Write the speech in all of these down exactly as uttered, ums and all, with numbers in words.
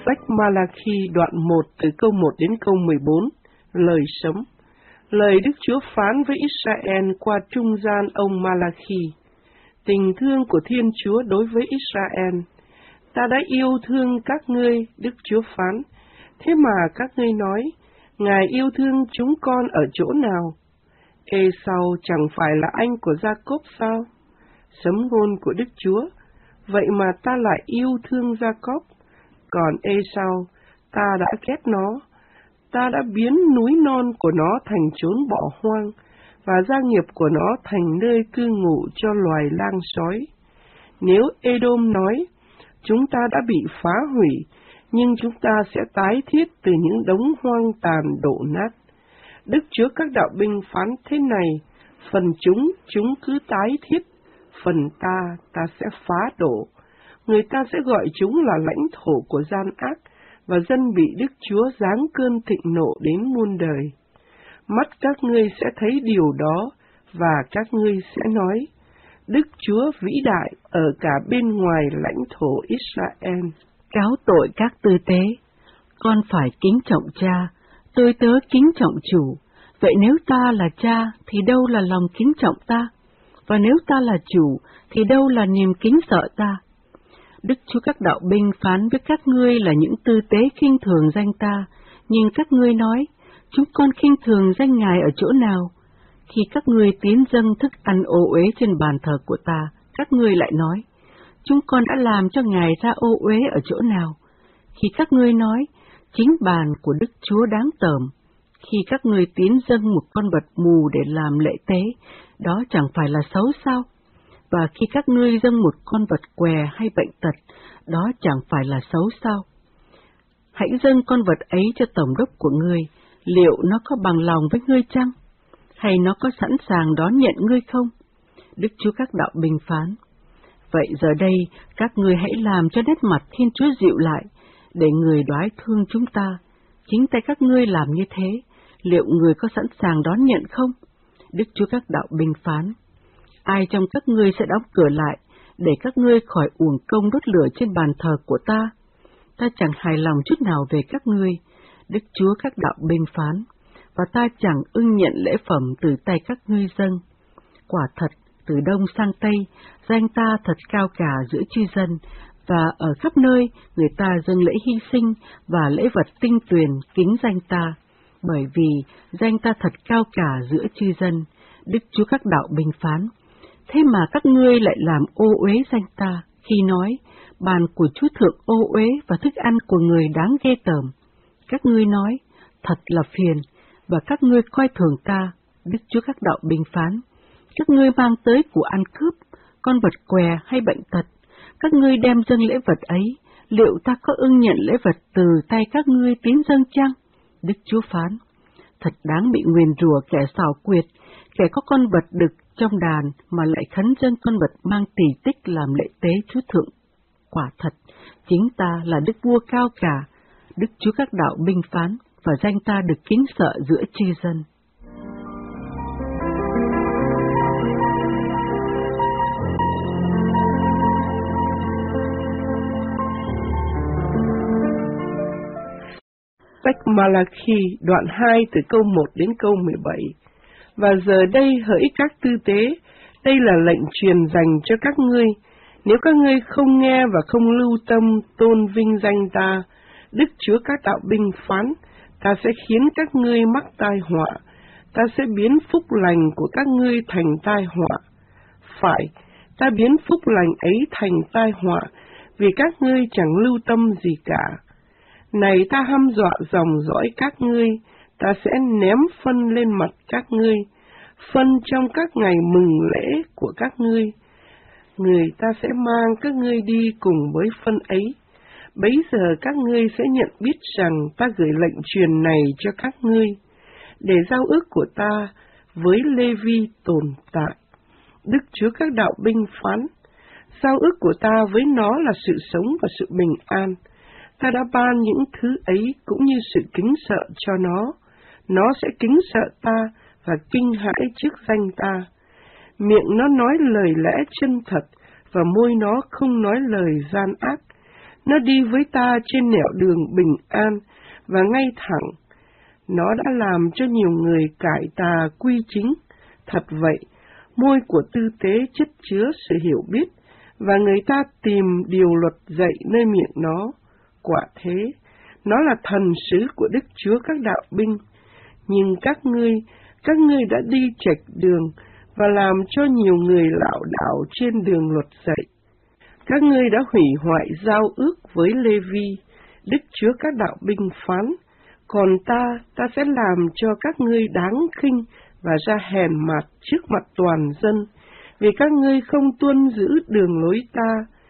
Sách Malachi đoạn một từ câu một đến câu mười bốn, lời sống. Lời Đức Chúa phán với Israel qua trung gian ông Malachi. Tình thương của Thiên Chúa đối với Israel. Ta đã yêu thương các ngươi, Đức Chúa phán. Thế mà các ngươi nói, Ngài yêu thương chúng con ở chỗ nào? Ê-sau chẳng phải là anh của Gia-cốp sao? Sấm ngôn của Đức Chúa. Vậy mà ta lại yêu thương Gia-cốp. Còn Ê-sau, ta đã ghét nó. Ta đã biến núi non của nó thành chốn bỏ hoang, và gia nghiệp của nó thành nơi cư ngụ cho loài lang sói. Nếu Edom nói, chúng ta đã bị phá hủy, nhưng chúng ta sẽ tái thiết từ những đống hoang tàn đổ nát. Đức Chúa các đạo binh phán thế này, phần chúng, chúng cứ tái thiết, phần ta, ta sẽ phá đổ. Người ta sẽ gọi chúng là lãnh thổ của gian ác, và dân bị Đức Chúa giáng cơn thịnh nộ đến muôn đời. Mắt các ngươi sẽ thấy điều đó, và các ngươi sẽ nói, Đức Chúa vĩ đại ở cả bên ngoài lãnh thổ Israel. Cáo tội các tư tế, con phải kính trọng cha, tôi tớ kính trọng chủ. Vậy nếu ta là cha, thì đâu là lòng kính trọng ta? Và nếu ta là chủ, thì đâu là niềm kính sợ ta? Đức Chúa các đạo binh phán với các ngươi là những tư tế khinh thường danh ta, nhưng các ngươi nói, chúng con khinh thường danh Ngài ở chỗ nào? Khi các ngươi tiến dâng thức ăn ô uế trên bàn thờ của ta, các ngươi lại nói, chúng con đã làm cho Ngài ra ô uế ở chỗ nào? Khi các ngươi nói, chính bàn của Đức Chúa đáng tởm, khi các ngươi tiến dâng một con vật mù để làm lễ tế, đó chẳng phải là xấu sao? Và khi các ngươi dâng một con vật què hay bệnh tật, đó chẳng phải là xấu sao? Hãy dâng con vật ấy cho tổng đốc của ngươi, liệu nó có bằng lòng với ngươi chăng? Hay nó có sẵn sàng đón nhận ngươi không? Đức Chúa các đạo binh phán. Vậy giờ đây, các ngươi hãy làm cho nét mặt Thiên Chúa dịu lại, để người đoái thương chúng ta. Chính tay các ngươi làm như thế, liệu người có sẵn sàng đón nhận không? Đức Chúa các đạo binh phán. Ai trong các ngươi sẽ đóng cửa lại, để các ngươi khỏi uổng công đốt lửa trên bàn thờ của ta? Ta chẳng hài lòng chút nào về các ngươi, Đức Chúa các đạo binh phán, và ta chẳng ưng nhận lễ phẩm từ tay các ngươi dâng. Quả thật, từ đông sang tây, danh ta thật cao cả giữa chư dân, và ở khắp nơi người ta dâng lễ hy sinh và lễ vật tinh tuyền kính danh ta, bởi vì danh ta thật cao cả giữa chư dân, Đức Chúa các đạo binh phán. Thế mà các ngươi lại làm ô uế danh ta, khi nói, bàn của Chúa Thượng ô uế và thức ăn của người đáng ghê tởm. Các ngươi nói, thật là phiền, và các ngươi coi thường ta, Đức Chúa các đạo binh phán. Các ngươi mang tới của ăn cướp, con vật què hay bệnh tật, các ngươi đem dâng lễ vật ấy, liệu ta có ưng nhận lễ vật từ tay các ngươi tiến dâng chăng? Đức Chúa phán. Thật đáng bị nguyền rủa kẻ xảo quyệt, kẻ có con vật đực trong đàn mà lại khấn dâng con vật mang tỳ tích làm lễ tế Chúa Thượng. Quả thật, chính ta là Đức Vua cao cả, Đức Chúa các đạo binh phán, và danh ta được kính sợ giữa chư dân. Sách Malachi đoạn hai từ câu một đến câu mười bảy. Và giờ đây hỡi các tư tế, đây là lệnh truyền dành cho các ngươi. Nếu các ngươi không nghe và không lưu tâm tôn vinh danh ta, Đức Chúa các đạo binh phán, ta sẽ khiến các ngươi mắc tai họa, ta sẽ biến phúc lành của các ngươi thành tai họa. Phải, ta biến phúc lành ấy thành tai họa, vì các ngươi chẳng lưu tâm gì cả. Này ta hăm dọa dòng dõi các ngươi, ta sẽ ném phân lên mặt các ngươi, phân trong các ngày mừng lễ của các ngươi. Người ta sẽ mang các ngươi đi cùng với phân ấy. Bấy giờ các ngươi sẽ nhận biết rằng ta gửi lệnh truyền này cho các ngươi, để giao ước của ta với Lê-vi tồn tại. Đức Chúa các đạo binh phán, giao ước của ta với nó là sự sống và sự bình an. Ta đã ban những thứ ấy cũng như sự kính sợ cho nó. Nó sẽ kính sợ ta và kinh hãi trước danh ta. Miệng nó nói lời lẽ chân thật, và môi nó không nói lời gian ác. Nó đi với ta trên nẻo đường bình an và ngay thẳng. Nó đã làm cho nhiều người cải tà quy chính. Thật vậy, môi của tư tế chất chứa sự hiểu biết, và người ta tìm điều luật dạy nơi miệng nó. Quả thế, nó là thần sứ của Đức Chúa các đạo binh. Nhưng các ngươi, các ngươi đã đi chệch đường và làm cho nhiều người lảo đảo trên đường luật dạy. Các ngươi đã hủy hoại giao ước với Lê-vi, Đức Chúa các đạo binh phán, còn ta, ta sẽ làm cho các ngươi đáng khinh và ra hèn mặt trước mặt toàn dân, vì các ngươi không tuân giữ đường lối ta,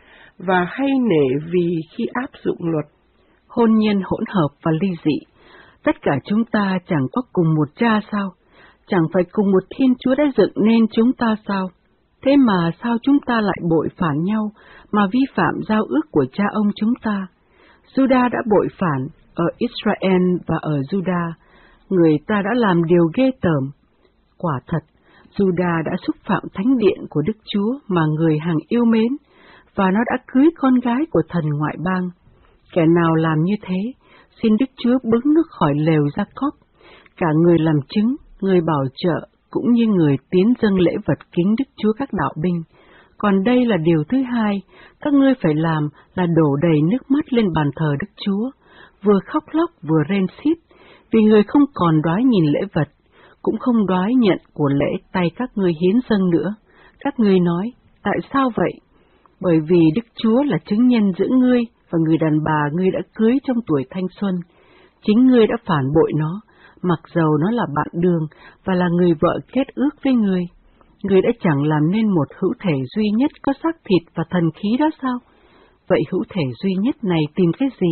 và hay nể vì khi áp dụng luật. Hôn nhân hỗn hợp và ly dị, tất cả chúng ta chẳng có cùng một cha sao? Chẳng phải cùng một Thiên Chúa đã dựng nên chúng ta sao? Thế mà sao chúng ta lại bội phản nhau, mà vi phạm giao ước của cha ông chúng ta? Juda đã bội phản ở Israel và ở Juda, người ta đã làm điều ghê tởm. Quả thật, Juda đã xúc phạm thánh điện của Đức Chúa mà người hằng yêu mến, và nó đã cưới con gái của thần ngoại bang. Kẻ nào làm như thế, xin Đức Chúa bứng nước khỏi lều Gia-cóp, cả người làm chứng, người bảo trợ, cũng như người tiến dâng lễ vật kính Đức Chúa các đạo binh. Còn đây là điều thứ hai, các ngươi phải làm là đổ đầy nước mắt lên bàn thờ Đức Chúa, vừa khóc lóc vừa rên xiết, vì người không còn đoái nhìn lễ vật, cũng không đoái nhận của lễ tay các ngươi hiến dâng nữa. Các ngươi nói, tại sao vậy? Bởi vì Đức Chúa là chứng nhân giữa ngươi và người đàn bà ngươi đã cưới trong tuổi thanh xuân. Chính ngươi đã phản bội nó, mặc dầu nó là bạn đường và là người vợ kết ước với ngươi. Ngươi đã chẳng làm nên một hữu thể duy nhất có xác thịt và thần khí đó sao? Vậy hữu thể duy nhất này tìm cái gì?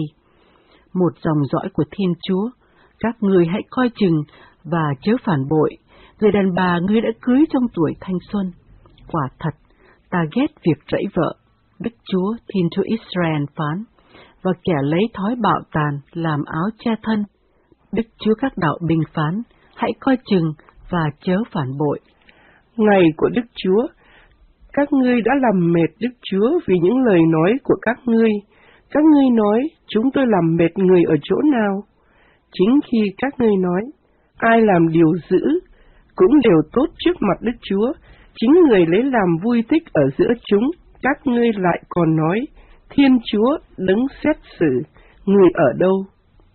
Một dòng dõi của Thiên Chúa. Các ngươi hãy coi chừng và chớ phản bội. Người đàn bà ngươi đã cưới trong tuổi thanh xuân. Quả thật, ta ghét việc rẫy vợ. Đức Chúa, Thiên Chúa Israel phán, và kẻ lấy thói bạo tàn làm áo che thân. Đức Chúa các đạo binh phán, hãy coi chừng và chớ phản bội. Ngày của Đức Chúa, các ngươi đã làm mệt Đức Chúa vì những lời nói của các ngươi. Các ngươi nói, chúng tôi làm mệt người ở chỗ nào? Chính khi các ngươi nói, ai làm điều dữ, cũng đều tốt trước mặt Đức Chúa, chính người lấy làm vui thích ở giữa chúng, các ngươi lại còn nói, Thiên Chúa đấng xét xử, người ở đâu?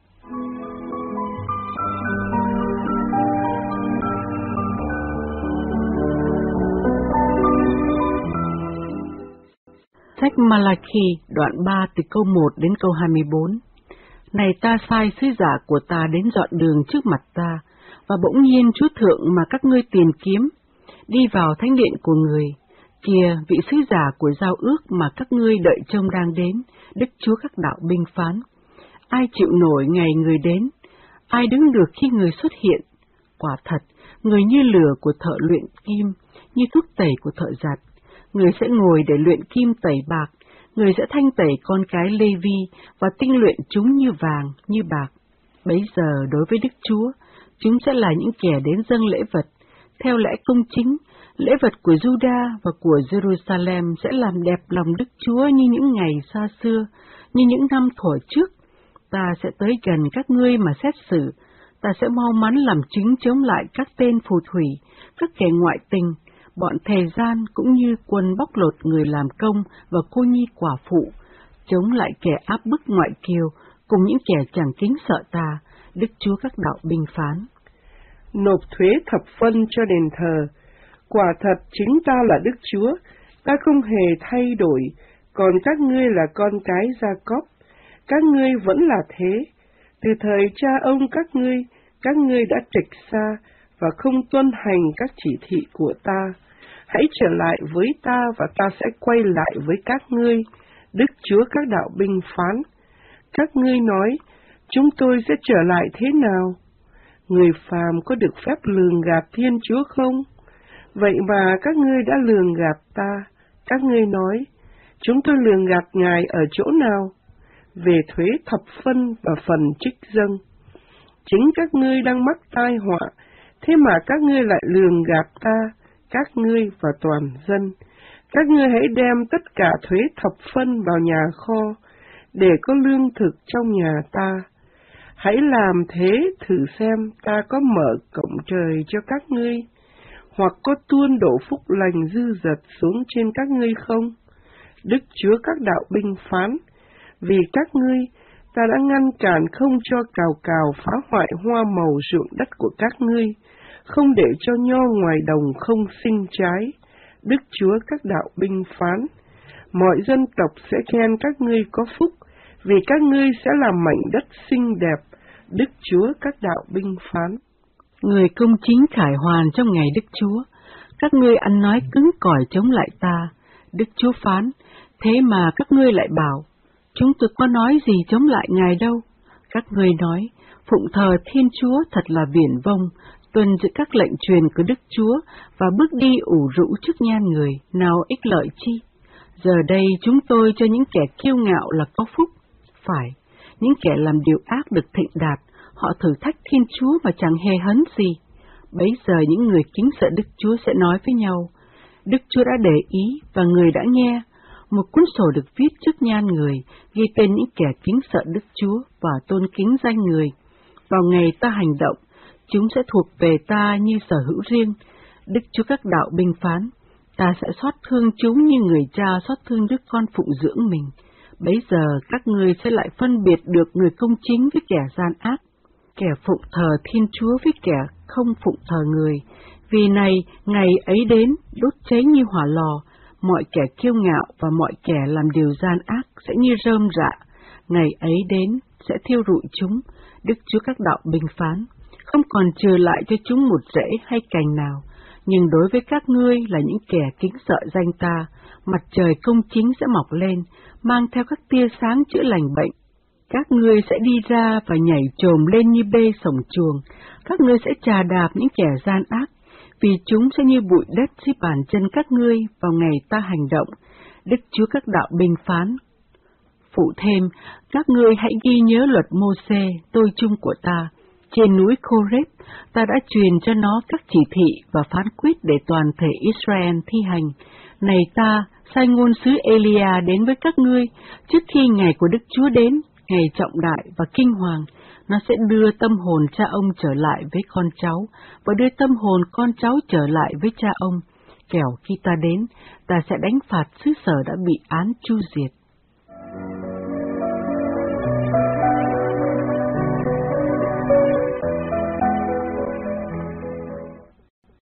Sách Malachi đoạn ba từ câu một đến câu hai mươi bốn. Này ta sai sứ giả của ta đến dọn đường trước mặt ta, và bỗng nhiên Chúa Thượng mà các ngươi tìm kiếm, đi vào thánh điện của người. Kìa, vị sứ giả của giao ước mà các ngươi đợi trông đang đến, Đức Chúa các đạo binh phán. Ai chịu nổi ngày người đến? Ai đứng được khi người xuất hiện? Quả thật, người như lửa của thợ luyện kim, như thuốc tẩy của thợ giặt. Người sẽ ngồi để luyện kim tẩy bạc, người sẽ thanh tẩy con cái Lê-vi và tinh luyện chúng như vàng, như bạc. Bấy giờ đối với Đức Chúa, chúng sẽ là những kẻ đến dâng lễ vật, theo lẽ công chính. Lễ vật của Juda và của Jerusalem sẽ làm đẹp lòng Đức Chúa như những ngày xa xưa, như những năm thuở trước. Ta sẽ tới gần các ngươi mà xét xử, ta sẽ mau mắn làm chứng chống lại các tên phù thủy, các kẻ ngoại tình, bọn thề gian cũng như quân bóc lột người làm công và cô nhi quả phụ, chống lại kẻ áp bức ngoại kiều cùng những kẻ chẳng kính sợ ta, Đức Chúa các đạo binh phán. Nộp thuế thập phân cho đền thờ. Quả thật chính ta là Đức Chúa, ta không hề thay đổi, còn các ngươi là con cái Gia-cóp. Các ngươi vẫn là thế. Từ thời cha ông các ngươi, các ngươi đã trệch xa và không tuân hành các chỉ thị của ta. Hãy trở lại với ta và ta sẽ quay lại với các ngươi, Đức Chúa các đạo binh phán. Các ngươi nói, chúng tôi sẽ trở lại thế nào? Người phàm có được phép lường gạt Thiên Chúa không? Vậy mà các ngươi đã lường gạt ta. Các ngươi nói, chúng tôi lường gạt Ngài ở chỗ nào? Về thuế thập phân và phần trích dâng. Chính các ngươi đang mắc tai họa, thế mà các ngươi lại lường gạt ta, các ngươi và toàn dân. Các ngươi hãy đem tất cả thuế thập phân vào nhà kho, để có lương thực trong nhà ta. Hãy làm thế thử xem ta có mở cổng trời cho các ngươi, hoặc có tuôn đổ phúc lành dư dật xuống trên các ngươi không? Đức Chúa các đạo binh phán, vì các ngươi, ta đã ngăn cản không cho cào cào phá hoại hoa màu ruộng đất của các ngươi, không để cho nho ngoài đồng không sinh trái. Đức Chúa các đạo binh phán, mọi dân tộc sẽ khen các ngươi có phúc, vì các ngươi sẽ làm mảnh đất xinh đẹp. Đức Chúa các đạo binh phán. Người công chính khải hoàn trong ngày Đức Chúa, các ngươi ăn nói cứng cỏi chống lại ta. Đức Chúa phán, thế mà các ngươi lại bảo, chúng tôi có nói gì chống lại Ngài đâu. Các ngươi nói, phụng thờ Thiên Chúa thật là viển vông, tuân giữ các lệnh truyền của Đức Chúa và bước đi ủ rũ trước nhan người, nào ích lợi chi. Giờ đây chúng tôi cho những kẻ kiêu ngạo là có phúc. Phải, những kẻ làm điều ác được thịnh đạt, họ thử thách Thiên Chúa mà chẳng hề hấn gì. Bấy giờ những người kính sợ Đức Chúa sẽ nói với nhau, Đức Chúa đã để ý và người đã nghe. Một cuốn sổ được viết trước nhan người, ghi tên những kẻ kính sợ Đức Chúa và tôn kính danh người. Vào ngày ta hành động, chúng sẽ thuộc về ta như sở hữu riêng. Đức Chúa các đạo binh phán, ta sẽ xót thương chúng như người cha xót thương đứa con phụng dưỡng mình. Bấy giờ các ngươi sẽ lại phân biệt được người công chính với kẻ gian ác, kẻ phụng thờ Thiên Chúa với kẻ không phụng thờ người. Vì này, ngày ấy đến, đốt cháy như hỏa lò, mọi kẻ kiêu ngạo và mọi kẻ làm điều gian ác sẽ như rơm rạ. Ngày ấy đến, sẽ thiêu rụi chúng. Đức Chúa các đạo binh phán, không còn trừ lại cho chúng một rễ hay cành nào. Nhưng đối với các ngươi là những kẻ kính sợ danh ta, mặt trời công chính sẽ mọc lên, mang theo các tia sáng chữa lành bệnh. Các ngươi sẽ đi ra và nhảy chồm lên như bê sổng chuồng. Các ngươi sẽ chà đạp những kẻ gian ác, vì chúng sẽ như bụi đất dưới bàn chân các ngươi vào ngày ta hành động. Đức Chúa các đạo binh phán. Phụ thêm, các ngươi hãy ghi nhớ luật Mô-sê, tôi chung của ta. Trên núi Khô-rếp, ta đã truyền cho nó các chỉ thị và phán quyết để toàn thể Israel thi hành. Này ta, sai ngôn sứ Elia đến với các ngươi, trước khi ngày của Đức Chúa đến, ngày trọng đại và kinh hoàng, nó sẽ đưa tâm hồn cha ông trở lại với con cháu, và đưa tâm hồn con cháu trở lại với cha ông. Kẻo khi ta đến, ta sẽ đánh phạt xứ sở đã bị án chu diệt.